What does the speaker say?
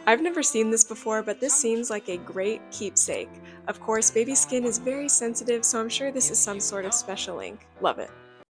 I've never seen this before, but this seems like a great keepsake. Of course, baby skin is very sensitive, so I'm sure this is some sort of special ink. Love it.